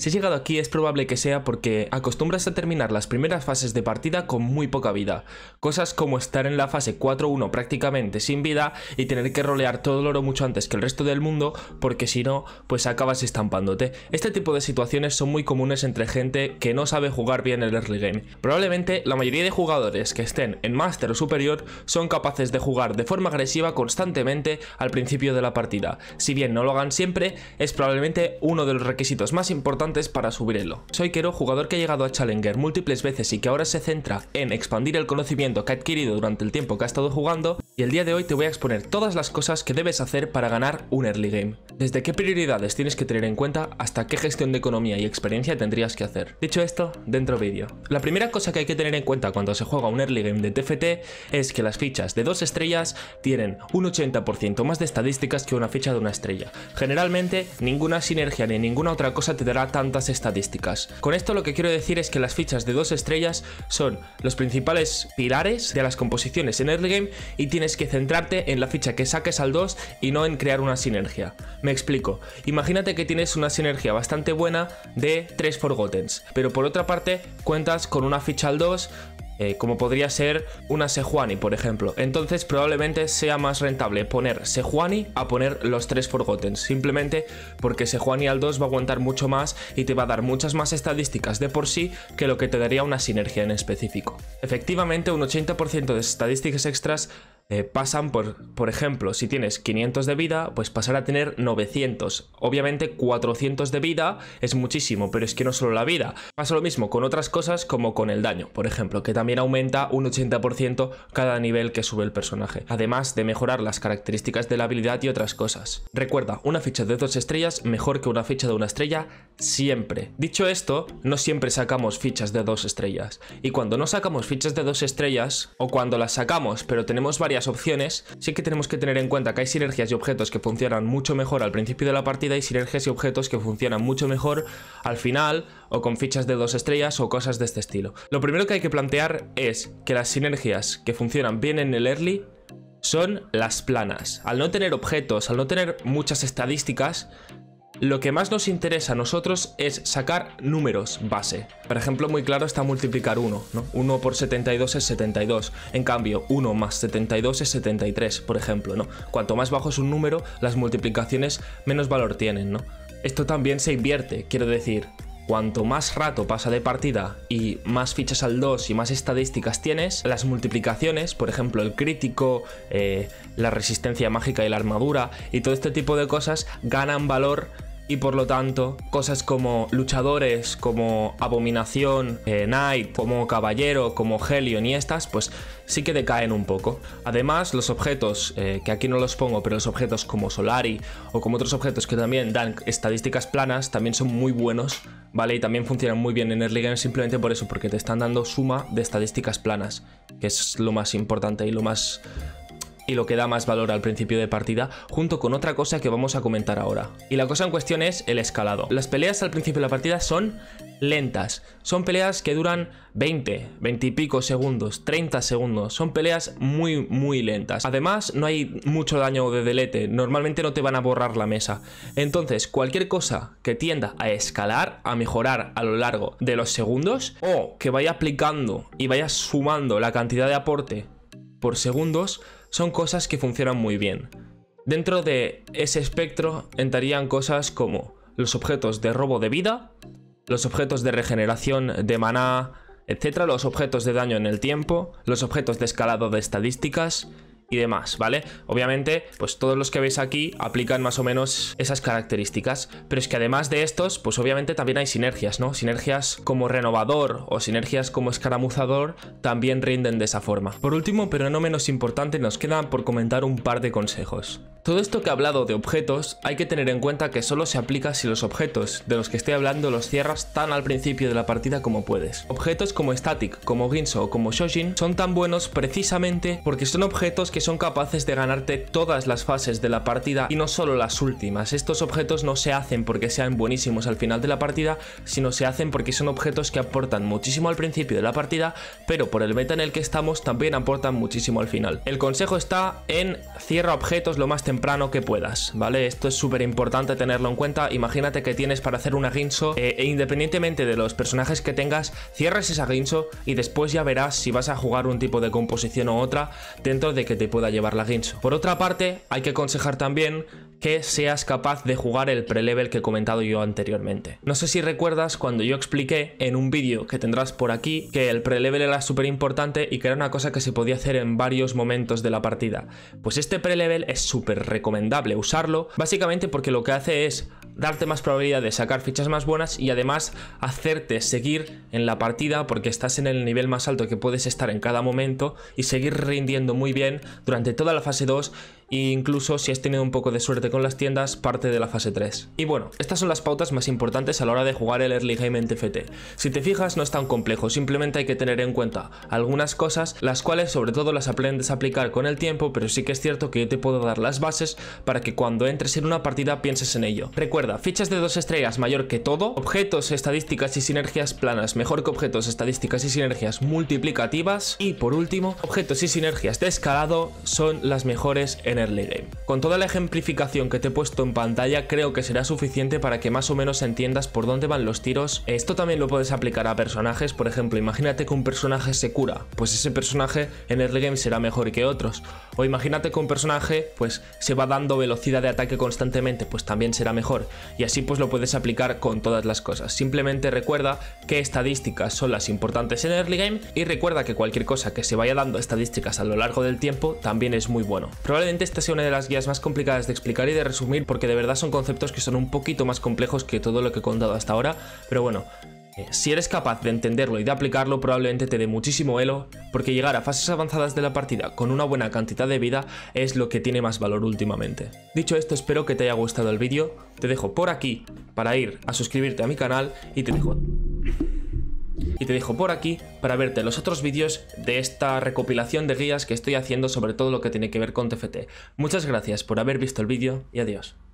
Si has llegado aquí es probable que sea porque acostumbras a terminar las primeras fases de partida con muy poca vida. Cosas como estar en la fase 4-1 prácticamente sin vida y tener que rolear todo el oro mucho antes que el resto del mundo porque si no, pues acabas estampándote. Este tipo de situaciones son muy comunes entre gente que no sabe jugar bien el early game. Probablemente la mayoría de jugadores que estén en Master o Superior son capaces de jugar de forma agresiva constantemente al principio de la partida. Si bien no lo hagan siempre, es probablemente uno de los requisitos más importantes para subir elo. Soy Kero, jugador que ha llegado a Challenger múltiples veces y que ahora se centra en expandir el conocimiento que ha adquirido durante el tiempo que ha estado jugando, y el día de hoy te voy a exponer todas las cosas que debes hacer para ganar un early game. Desde qué prioridades tienes que tener en cuenta hasta qué gestión de economía y experiencia tendrías que hacer. Dicho esto, dentro vídeo. La primera cosa que hay que tener en cuenta cuando se juega un early game de TFT es que las fichas de 2 estrellas tienen un 80% más de estadísticas que una ficha de 1 estrella. Generalmente ninguna sinergia ni ninguna otra cosa te dará tantas estadísticas. Con esto lo que quiero decir es que las fichas de 2 estrellas son los principales pilares de las composiciones en early game y tienes que centrarte en la ficha que saques al 2 y no en crear una sinergia. Me explico. Imagínate que tienes una sinergia bastante buena de 3 Forgottens, pero por otra parte cuentas con una ficha al 2 como podría ser una Sejuani, por ejemplo. Entonces probablemente sea más rentable poner Sejuani a poner los 3 Forgottens, simplemente porque Sejuani al 2 va a aguantar mucho más y te va a dar muchas más estadísticas de por sí que lo que te daría una sinergia en específico. Efectivamente, un 80% de estadísticas extras pasan por ejemplo, si tienes 500 de vida, pues pasar a tener 900. Obviamente 400 de vida es muchísimo, pero es que no solo la vida. Pasa lo mismo con otras cosas como con el daño, por ejemplo, que también aumenta un 80% cada nivel que sube el personaje, además de mejorar las características de la habilidad y otras cosas. Recuerda, una ficha de 2 estrellas mejor que una ficha de 1 estrella siempre. Dicho esto, no siempre sacamos fichas de 2 estrellas. Y cuando no sacamos fichas de 2 estrellas, o cuando las sacamos pero tenemos varias opciones, sí que tenemos que tener en cuenta que hay sinergias y objetos que funcionan mucho mejor al principio de la partida y sinergias y objetos que funcionan mucho mejor al final o con fichas de 2 estrellas o cosas de este estilo. Lo primero que hay que plantear es que las sinergias que funcionan bien en el early son las planas. Al no tener objetos, al no tener muchas estadísticas, lo que más nos interesa a nosotros es sacar números base. Por ejemplo, muy claro está multiplicar 1, ¿no? 1 por 72 es 72. En cambio, 1 más 72 es 73, por ejemplo, ¿no? Cuanto más bajo es un número, las multiplicaciones menos valor tienen, ¿no? Esto también se invierte, quiero decir, cuanto más rato pasa de partida y más fichas al 2 y más estadísticas tienes, las multiplicaciones, por ejemplo el crítico, la resistencia mágica y la armadura y todo este tipo de cosas ganan valor. Y por lo tanto, cosas como luchadores, como Abominación, Knight, como Caballero, como Helion y estas, pues sí que decaen un poco. Además, los objetos, que aquí no los pongo, pero los objetos como Solari o como otros objetos que también dan estadísticas planas, también son muy buenos, ¿vale? Y también funcionan muy bien en early game simplemente por eso, porque te están dando suma de estadísticas planas, que es lo más importante y lo que da más valor al principio de partida, junto con otra cosa que vamos a comentar ahora. Y la cosa en cuestión es el escalado. Las peleas al principio de la partida son lentas, son peleas que duran 20 y pico segundos, 30 segundos, son peleas muy lentas. Además, no hay mucho daño de delete, normalmente no te van a borrar la mesa. Entonces, cualquier cosa que tienda a escalar, a mejorar a lo largo de los segundos, o que vaya aplicando y vaya sumando la cantidad de aporte por segundos, son cosas que funcionan muy bien. Dentro de ese espectro entrarían cosas como los objetos de robo de vida, los objetos de regeneración de maná, etcétera, los objetos de daño en el tiempo, los objetos de escalado de estadísticas y demás, ¿vale? Obviamente, pues todos los que veis aquí aplican más o menos esas características, pero es que además de estos, pues obviamente también hay sinergias, ¿no? Sinergias como renovador o sinergias como escaramuzador también rinden de esa forma. Por último, pero no menos importante, nos quedan por comentar un par de consejos. Todo esto que he hablado de objetos hay que tener en cuenta que solo se aplica si los objetos de los que estoy hablando los cierras tan al principio de la partida como puedes. Objetos como Static, como Ginso o como Shojin son tan buenos precisamente porque son objetos que son capaces de ganarte todas las fases de la partida y no solo las últimas. Estos objetos no se hacen porque sean buenísimos al final de la partida, sino se hacen porque son objetos que aportan muchísimo al principio de la partida, pero por el meta en el que estamos también aportan muchísimo al final. El consejo está en cierra objetos lo más temprano que puedas, ¿vale? Esto es súper importante tenerlo en cuenta. Imagínate que tienes para hacer una Ginso e independientemente de los personajes que tengas, cierras esa Ginso y después ya verás si vas a jugar un tipo de composición u otra dentro de que te pueda llevar la Ginso. Por otra parte, hay que aconsejar también que seas capaz de jugar el pre-level que he comentado yo anteriormente. No sé si recuerdas cuando yo expliqué en un vídeo que tendrás por aquí que el pre-level era súper importante y que era una cosa que se podía hacer en varios momentos de la partida. Pues este pre-level es súper recomendable usarlo, básicamente porque lo que hace es darte más probabilidad de sacar fichas más buenas y además hacerte seguir en la partida porque estás en el nivel más alto que puedes estar en cada momento y seguir rindiendo muy bien durante toda la fase 2 e incluso si has tenido un poco de suerte con las tiendas, parte de la fase 3. Y bueno, estas son las pautas más importantes a la hora de jugar el early game en TFT. Si te fijas, no es tan complejo, simplemente hay que tener en cuenta algunas cosas, las cuales sobre todo las aprendes a aplicar con el tiempo, pero sí que es cierto que yo te puedo dar las bases para que cuando entres en una partida pienses en ello. Recuerda, fichas de 2 estrellas mayor que todo, objetos, estadísticas y sinergias planas mejor que objetos, estadísticas y sinergias multiplicativas, y por último, objetos y sinergias de escalado son las mejores en early game. Con toda la ejemplificación que te he puesto en pantalla, creo que será suficiente para que más o menos entiendas por dónde van los tiros. Esto también lo puedes aplicar a personajes, por ejemplo, imagínate que un personaje se cura, pues ese personaje en early game será mejor que otros. O imagínate que un personaje pues se va dando velocidad de ataque constantemente, pues también será mejor. Y así pues lo puedes aplicar con todas las cosas. Simplemente recuerda que estadísticas son las importantes en early game y recuerda que cualquier cosa que se vaya dando estadísticas a lo largo del tiempo también es muy bueno. Probablemente esta sea una de las guías más complicadas de explicar y de resumir porque de verdad son conceptos que son un poquito más complejos que todo lo que he contado hasta ahora, pero bueno, si eres capaz de entenderlo y de aplicarlo probablemente te dé muchísimo elo, porque llegar a fases avanzadas de la partida con una buena cantidad de vida es lo que tiene más valor últimamente. Dicho esto, espero que te haya gustado el vídeo, te dejo por aquí para ir a suscribirte a mi canal y te dejo por aquí para verte los otros vídeos de esta recopilación de guías que estoy haciendo sobre todo lo que tiene que ver con TFT. Muchas gracias por haber visto el vídeo y adiós.